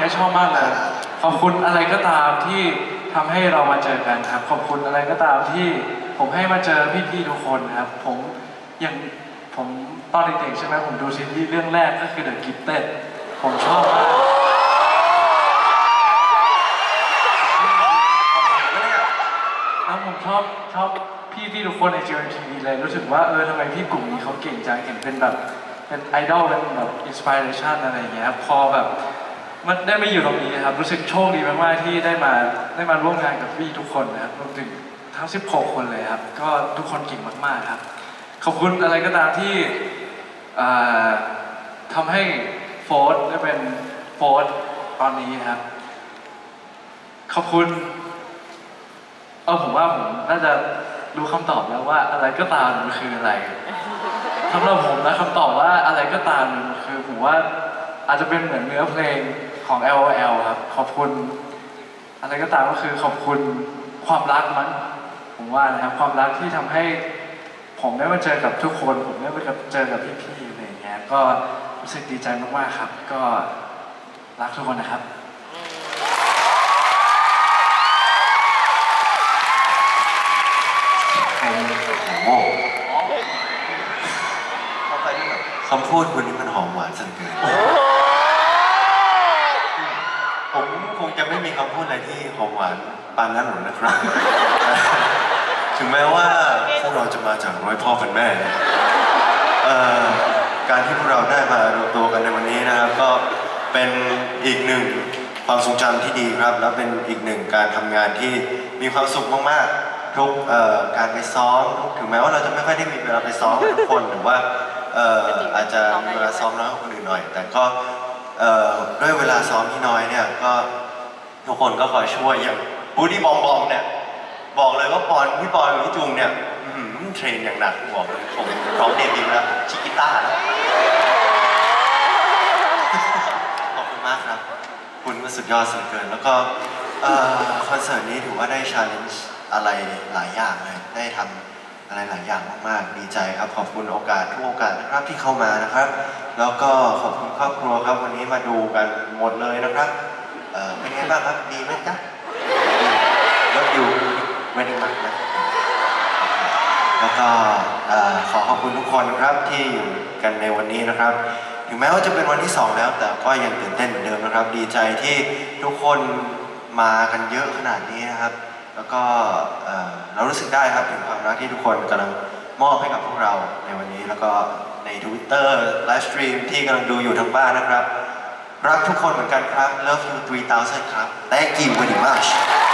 นี้ชอบมากเลยขอบคุณอะไรก็ตามที่ทำให้เรามาเจอกันครับขอบคุณอะไรก็ตามที่ผมให้มาเจอพี่ๆทุกคนครับผมตอนเด็กๆใช่ไหมผมดูซีรีส์เรื่องแรกก็คือ The Gifted ผมชอบมากแล้วผมชอบพี่ทุกคนใน GMMTV เลยรู้สึกว่าทำไมพี่กลุ่มนี้เขาเก่งจังเห็นเป็นแบบเป็นไอดอลเป็นแบบอินสปิเรชันอะไรอย่างเงี้ยพอแบบมันได้มาอยู่ตรงนี้ครับรู้สึกโชคดีมากๆที่ได้มาร่วมงานกับพี่ทุกคนนะครับรวมถึงทั้ง16คนเลยครับก็ทุกคนเก่งมากๆครับขอบคุณอะไรก็ตามที่ทำให้โฟร์ได้เป็นโฟร์ตอนนี้ครับขอบคุณผมว่าผมน่าจะรู้คำตอบแล้วว่าอะไรก็ตามมันคืออะไรสำหรับผมนะคำตอบว่าอะไรก็ตามมันคือผมว่าอาจจะเป็นเหมือนเนื้อเพลงของ LOL ครับขอบคุณอะไรก็ตามก็คือขอบคุณความรักมั้งผมว่านะครับความรักที่ทำให้ผมได้มาเจอกับทุกคนผมได้มาเจอกับพี่ๆอะไรอย่างเงี้ยก็รู้สึกดีใจมากๆครับก็รักทุกคนนะครับคำพูดคุณนี่มันหอมหวานสันเกินผมคงจะไม่มีคำพูดอะไรที่หอมหวานปานนั้นหรอกนะครับ ถึงแม้ว่าพวกเราจะมาจากร้อยพ่อพันแม่การที่พวกเราได้มารวมตัวกันในวันนี้นะครับก็เป็นอีกหนึ่งความทรงจำที่ดีครับแล้วเป็นอีกหนึ่งการทำงานที่มีความสุขมากๆทุกการไปซ้อมถึงแม้ว่าเราจะไม่ค่อยได้มีเวลาไปซ้อมทุกคนหรือว่าอาจจะมีเวลาซ้อมน้อยกว่าคนอื่นหน่อยแต่ก็ด้วยเวลาซ้อมที่น้อยเนี่ยก็ทุกคนก็คอยช่วยอย่างบูดี้บอมเนี่ยบอกเลยว่าพี่ปอนกับพี่จุงเนี่ยเทรนอย่างหนักบอกเลยผมร้องเดบิวต์แล้วชิกิต้าขอบคุณมากครับคุณมันสุดยอดสุดเกินแล้วก็คอนเสิร์ตนี้ถือว่าได้ชาเลนจ์อะไรหลายอย่างเลยได้ทำอะไรหลายอย่างมากๆดีใจครับขอบคุณโอกาสทุกโอกาสนะครับที่เข้ามานะครับแล้วก็ขอบคุณครอบครัวครับวันนี้มาดูกันหมดเลยนะครับเป็นไงบ้างครับดีไหมจ๊ะรถอยู่ไม่ได้มากนะแล้วก็ขอขอบคุณทุกคนครับที่อยู่กันในวันนี้นะครับถึงแม้ว่าจะเป็นวันที่2แล้วแต่ก็ยังตื่นเต้นเหมือนเดิมนะครับดีใจที่ทุกคนมากันเยอะขนาดนี้นะครับแล้วก็เรารู้สึกได้ครับถึงความรักที่ทุกคนกำลังมอบให้กับพวกเราในวันนี้แล้วก็ใน Twitter ไลฟ์สตรีมที่กำลังดูอยู่ทางบ้านนะครับรักทุกคนเหมือนกันครับ Love you 3000 ครับ Thank you very much